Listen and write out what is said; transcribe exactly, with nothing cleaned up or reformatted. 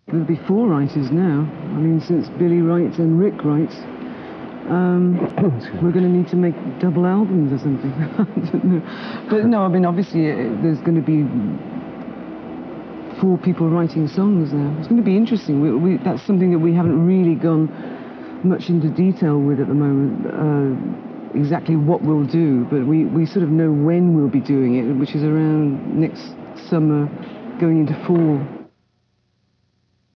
There'll be four writers now. I mean, since Billy writes and Rick writes, um, we're going to need to make double albums or something. I don't know. But no, I mean, obviously, uh, there's going to be four people writing songs now. It's going to be interesting. We, we, that's something that we haven't really gone much into detail with at the moment, uh, exactly what we'll do, but we, we sort of know when we'll be doing it, which is around next summer, going into fall.